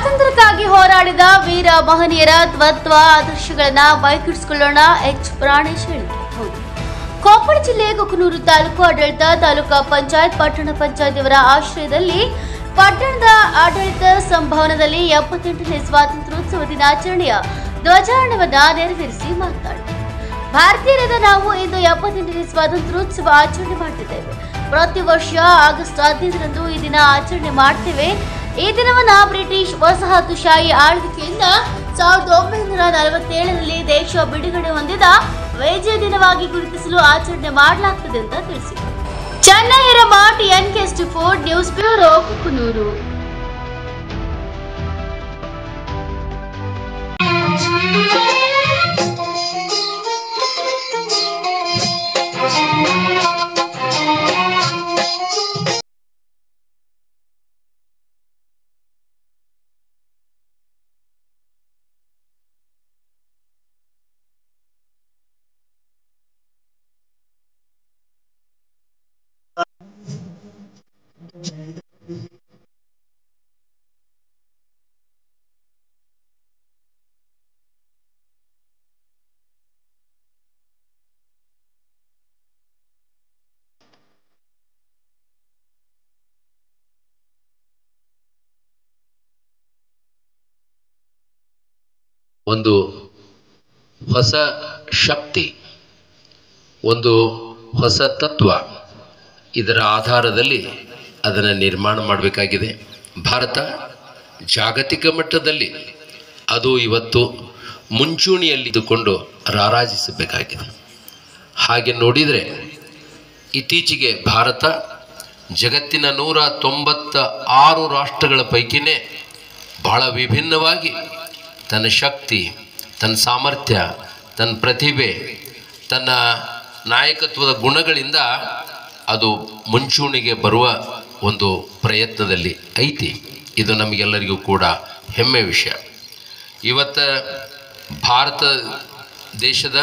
ಸ್ವಾತಂತ್ರ್ಯಕ್ಕಾಗಿ ಹೋರಾಡಿದ ವೀರ ಮಹನೀಯರ ತತ್ವ ಆದರ್ಶಗಳನ್ನ ಮೈಗೂಡಿಸಿಕೊಳ್ಳೋಣ. ಎಚ್ ಪ್ರಾಣೇಶ್ ಹೇಳಿಕೆ. ಹೌದು, ಕೊಪ್ಪಳ ಜಿಲ್ಲೆ ಕುಕನೂರು ತಾಲೂಕು ಆಡಳಿತ, ತಾಲೂಕಾ ಪಂಚಾಯತ್, ಪಟ್ಟಣ ಪಂಚಾಯತ್ ಇವರ ಆಶ್ರಯದಲ್ಲಿ ಪಟ್ಟಣದ ಆಡಳಿತ ಸಂಭವನದಲ್ಲಿ 78ನೇ ಸ್ವಾತಂತ್ರ್ಯೋತ್ಸವ ದಿನಾಚರಣೆಯ ಧ್ವಜಾರೋಹಣವನ್ನು ನೆರವೇರಿಸಿ ಮಾತನಾಡಿದರು. ಭಾರತೀಯರಾದ ನಾವು ಇಂದು 78ನೇ ಸ್ವಾತಂತ್ರ್ಯೋತ್ಸವ ಆಚರಣೆ ಮಾಡುತ್ತಿದ್ದೇವೆ. ಪ್ರತಿ ವರ್ಷ ಆಗಸ್ಟ್ 15ರಂದು ಈ ದಿನ ಆಚರಣೆ ಮಾಡ್ತೇವೆ. ಈ ದಿನವನ್ನ ಬ್ರಿಟಿಷ್ ವಸಾಹತುಶಾಹಿ ಆಳ್ವಿಕೆಯಿಂದ 1947ರಲ್ಲಿ ದೇಶ ಬಿಡುಗಡೆ ಹೊಂದಿದ ವಿಜಯ ದಿನವಾಗಿ ಗುರುತಿಸಲು ಆಚರಣೆ ಮಾಡಲಾಗುತ್ತದೆ ಅಂತ ತಿಳಿಸಿದರು. Chennai Hiremath, NK4 news bureau, Kukanur. ಒಂದು ಹೊಸ ಶಕ್ತಿ, ಒಂದು ಹೊಸ ತತ್ವ, ಇದರ ಆಧಾರದಲ್ಲಿ ಅದನ್ನು ನಿರ್ಮಾಣ ಮಾಡಬೇಕಾಗಿದೆ. ಭಾರತ ಜಾಗತಿಕ ಮಟ್ಟದಲ್ಲಿ ಅದು ಇವತ್ತು ಮುಂಚೂಣಿಯಲ್ಲಿದ್ದುಕೊಂಡು ರಾರಾಜಿಸಬೇಕಾಗಿದೆ. ಹಾಗೆ ನೋಡಿದರೆ ಇತ್ತೀಚೆಗೆ ಭಾರತ ಜಗತ್ತಿನ 196 ರಾಷ್ಟ್ರಗಳ ಪೈಕಿನೇ ಬಹಳ ವಿಭಿನ್ನವಾಗಿ ತನ್ನ ಶಕ್ತಿ, ತನ್ನ ಸಾಮರ್ಥ್ಯ, ತನ್ನ ಪ್ರತಿಭೆ, ತನ್ನ ನಾಯಕತ್ವದ ಗುಣಗಳಿಂದ ಅದು ಮುಂಚೂಣಿಗೆ ಬರುವ ಒಂದು ಪ್ರಯತ್ನದಲ್ಲಿ ಐತಿ. ಇದು ನಮಗೆಲ್ಲರಿಗೂ ಕೂಡ ಹೆಮ್ಮೆ ವಿಷಯ. ಇವತ್ತು ಭಾರತ ದೇಶದ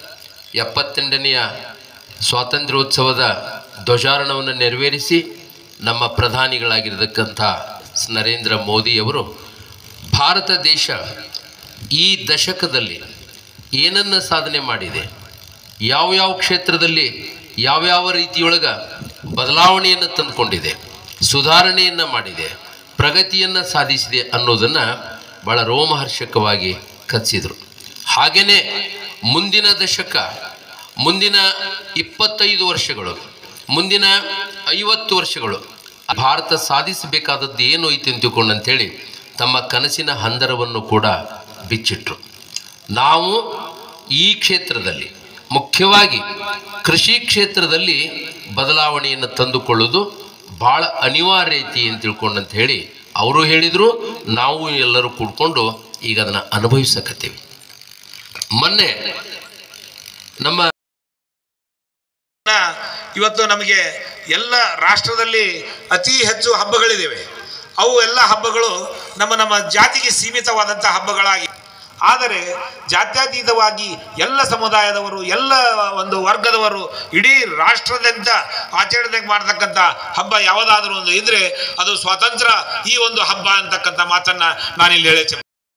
78ನೆಯ ಸ್ವಾತಂತ್ರ್ಯೋತ್ಸವದ ಧ್ವಜಾರೋಹಣವನ್ನು ನೆರವೇರಿಸಿ ನಮ್ಮ ಪ್ರಧಾನಿಗಳಾಗಿರತಕ್ಕಂಥ ನರೇಂದ್ರ ಮೋದಿಯವರು ಭಾರತ ದೇಶ ಈ ದಶಕದಲ್ಲಿ ಏನನ್ನ ಸಾಧನೆ ಮಾಡಿದೆ, ಯಾವ್ಯಾವ ಕ್ಷೇತ್ರದಲ್ಲಿ ಯಾವ್ಯಾವ ರೀತಿಯೊಳಗೆ ಬದಲಾವಣೆಯನ್ನು ತಂದುಕೊಂಡಿದೆ, ಸುಧಾರಣೆಯನ್ನು ಮಾಡಿದೆ, ಪ್ರಗತಿಯನ್ನು ಸಾಧಿಸಿದೆ ಅನ್ನೋದನ್ನು ಭಾಳ ರೋಮಹರ್ಷಕವಾಗಿ ಕಥಿಸಿದರು. ಹಾಗೆಯೇ ಮುಂದಿನ ದಶಕ, ಮುಂದಿನ 25 ವರ್ಷಗಳು, ಮುಂದಿನ 50 ವರ್ಷಗಳು ಭಾರತ ಸಾಧಿಸಬೇಕಾದದ್ದು ಏನು ಐತಿ ಅಂತ ತಿಳ್ಕೊಂಡಂಥೇಳಿ ತಮ್ಮ ಕನಸಿನ ಹಂದರವನ್ನು ಕೂಡ ಬಿಚ್ಚಿಟ್ರು. ನಾವು ಈ ಕ್ಷೇತ್ರದಲ್ಲಿ, ಮುಖ್ಯವಾಗಿ ಕೃಷಿ ಕ್ಷೇತ್ರದಲ್ಲಿ ಬದಲಾವಣೆಯನ್ನು ತಂದುಕೊಳ್ಳೋದು ಭಾಳ ಅನಿವಾರ್ಯ ಐತಿ ಅಂತ ತಿಳ್ಕೊಂಡಂತ ಹೇಳಿ ಅವರು ಹೇಳಿದರು. ನಾವು ಎಲ್ಲರೂ ಕೂಡ್ಕೊಂಡು ಈಗ ಅದನ್ನು ಅನುಭವಿಸಕತ್ತೀವಿ. ಮೊನ್ನೆ ನಮ್ಮ ಇವತ್ತು ನಮಗೆ ಎಲ್ಲ ರಾಷ್ಟ್ರದಲ್ಲಿ ಅತಿ ಹೆಚ್ಚು ಹಬ್ಬಗಳಿವೆ. ಅವು ಎಲ್ಲ ಹಬ್ಬಗಳು ನಮ್ಮ ಜಾತಿಗೆ ಸೀಮಿತವಾದಂಥ ಹಬ್ಬಗಳಾಗಿ, ಆದರೆ ಜಾತ್ಯತೀತವಾಗಿ ಎಲ್ಲ ಸಮುದಾಯದವರು, ಎಲ್ಲ ಒಂದು ವರ್ಗದವರು ಇಡೀ ರಾಷ್ಟ್ರದಂತ ಆಚರಣೆ ಮಾಡ್ತಕ್ಕಂಥ ಹಬ್ಬ ಯಾವುದಾದ್ರೂ ಒಂದು ಇದ್ರೆ ಅದು ಸ್ವಾತಂತ್ರ್ಯ ಈ ಒಂದು ಹಬ್ಬ ಅಂತಕ್ಕಂಥ ಮಾತನ್ನ ನಾನಿಲ್ಲಿ ಹೇಳೇ.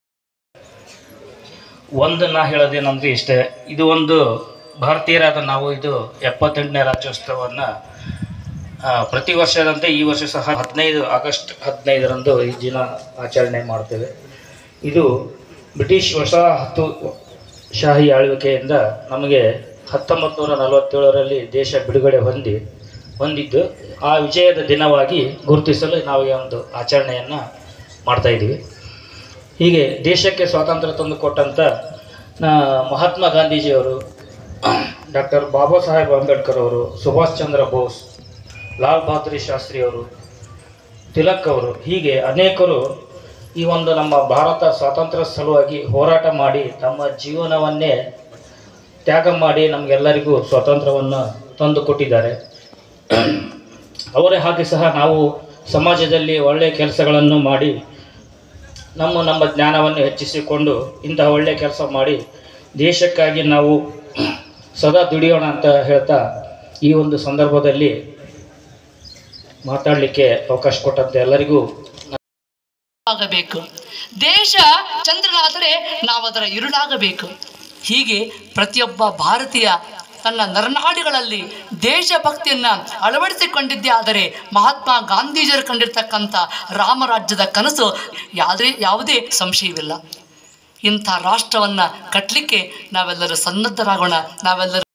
ನಾ ಹೇಳೋದೇನಂದ್ರೆ ಇಷ್ಟೇ, ಇದು ಒಂದು ಭಾರತೀಯರಾದ ನಾವು ಇದು 78ನೇ ರಾಜ್ಯೋತ್ಸವವನ್ನು ಪ್ರತಿ ವರ್ಷದಂತೆ ಈ ವರ್ಷ ಸಹ ಆಗಸ್ಟ್ 15ರಂದು ಈ ದಿನ ಆಚರಣೆ ಮಾಡ್ತೇವೆ. ಇದು ಬ್ರಿಟಿಷ್ ವಸಾಹತುಶಾಹಿ ಆಳ್ವಿಕೆಯಿಂದ ನಮಗೆ 1947ರಲ್ಲಿ ದೇಶ ಬಿಡುಗಡೆ ಹೊಂದಿದ್ದು ಆ ವಿಜಯದ ದಿನವಾಗಿ ಗುರುತಿಸಲು ನಾವು ಈ ಒಂದು ಆಚರಣೆಯನ್ನು ಮಾಡ್ತಾಯಿದ್ದೀವಿ. ಹೀಗೆ ದೇಶಕ್ಕೆ ಸ್ವಾತಂತ್ರ್ಯ ತಂದುಕೊಟ್ಟಂಥ ಮಹಾತ್ಮ ಗಾಂಧೀಜಿಯವರು, ಡಾಕ್ಟರ್ ಬಾಬಾ ಸಾಹೇಬ್ ಅಂಬೇಡ್ಕರ್ ಅವರು, ಸುಭಾಷ್ ಚಂದ್ರ ಬೋಸ್, ಲಾಲ್ ಬಹದ್ದೂರ್ ಶಾಸ್ತ್ರಿಯವರು, ತಿಲಕ್ ಅವರು, ಹೀಗೆ ಅನೇಕರು ಈ ಒಂದು ನಮ್ಮ ಭಾರತ ಸ್ವಾತಂತ್ರ್ಯ ಸಲುವಾಗಿ ಹೋರಾಟ ಮಾಡಿ ತಮ್ಮ ಜೀವನವನ್ನೇ ತ್ಯಾಗ ಮಾಡಿ ನಮಗೆಲ್ಲರಿಗೂ ಸ್ವಾತಂತ್ರ್ಯವನ್ನು ತಂದುಕೊಟ್ಟಿದ್ದಾರೆ. ಅವರೇ ಹಾಗೆ ಸಹ ನಾವು ಸಮಾಜದಲ್ಲಿ ಒಳ್ಳೆಯ ಕೆಲಸಗಳನ್ನು ಮಾಡಿ ನಮ್ಮ ಜ್ಞಾನವನ್ನು ಹೆಚ್ಚಿಸಿಕೊಂಡು ಇಂತಹ ಒಳ್ಳೆಯ ಕೆಲಸ ಮಾಡಿ ದೇಶಕ್ಕಾಗಿ ನಾವು ಸದಾ ದುಡಿಯೋಣ ಅಂತ ಹೇಳ್ತಾ ಈ ಒಂದು ಸಂದರ್ಭದಲ್ಲಿ ಮಾತಾಡಲಿಕ್ಕೆ ಅವಕಾಶ ಕೊಟ್ಟಂತೆ ಎಲ್ಲರಿಗೂ ಆಗಬೇಕು. ದೇಶ ಚಂದ್ರನಾದರೆ ನಾವು ಅದರ ಇರುಳಾಗಬೇಕು. ಹೀಗೆ ಪ್ರತಿಯೊಬ್ಬ ಭಾರತೀಯ ತನ್ನ ನರನಾಡಿಗಳಲ್ಲಿ ದೇಶಭಕ್ತಿಯನ್ನು ಅಳವಡಿಸಿಕೊಂಡಿದ್ದೇ ಆದರೆ ಮಹಾತ್ಮ ಗಾಂಧೀಜಿಯರು ಕಂಡಿರ್ತಕ್ಕಂಥ ರಾಮರಾಜ್ಯದ ಕನಸು ಯಾವುದೇ ಸಂಶಯವಿಲ್ಲ. ಇಂಥ ರಾಷ್ಟ್ರವನ್ನು ಕಟ್ಟಲಿಕ್ಕೆ ನಾವೆಲ್ಲರೂ ಸನ್ನದ್ಧರಾಗೋಣ. ನಾವೆಲ್ಲರೂ